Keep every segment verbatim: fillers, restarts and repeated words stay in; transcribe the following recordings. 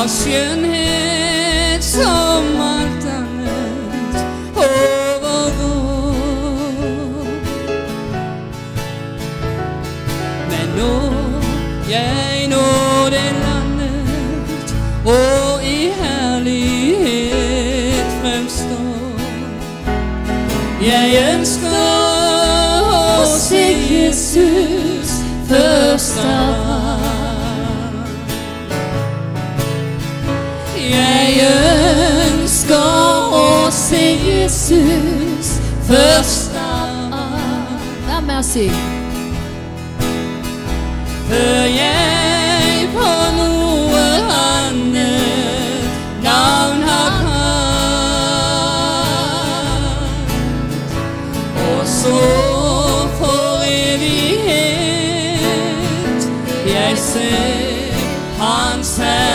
av skjønnhet som alt annet overgår. Men når jeg når det landet og i herlighet fremstår, jeg ønsker å se Jesus først av alt. Jeg ønsker å se Jesus først av alt. Vær med å si. Før jeg på noe annet navn har kalt, og så for evighet jeg ser hans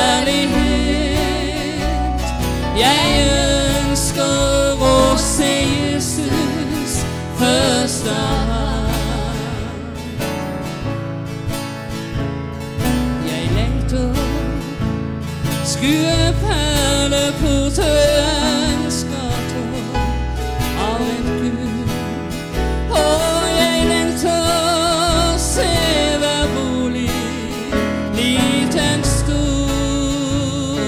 herlighet. Jeg ønsker å se Jesus først av alt. Jeg lengter skue perleportens gater av en Gud, og jeg lengter se hver bolig, liten stor.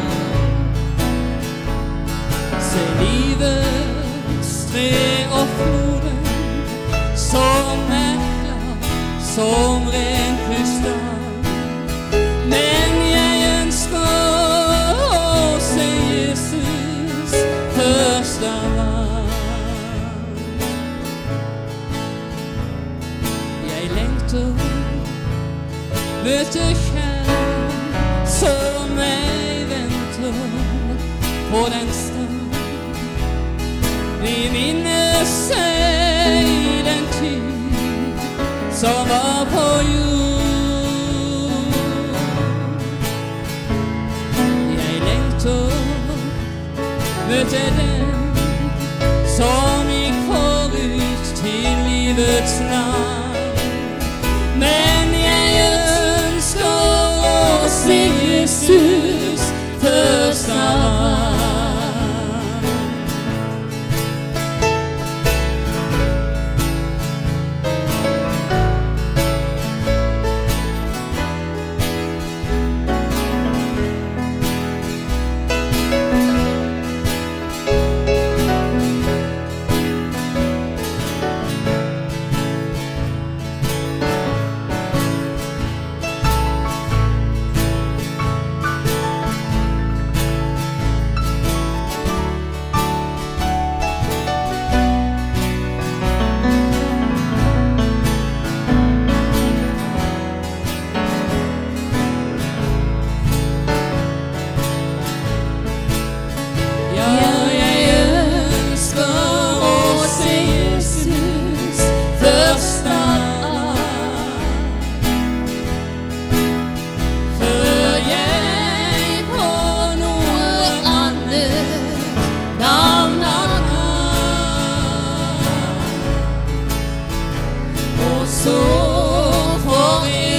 Se livets tre og floden som er klar som ren krystall. Men jeg ønsker å se Jesus først av alt. Jeg lengter møte kjær som jeg venter på den stund vi minner seg den tid som var på jord. Jeg lengter møte den som gikk forut til livets land. Men jeg ønsker å se Jesus først av alt. Så for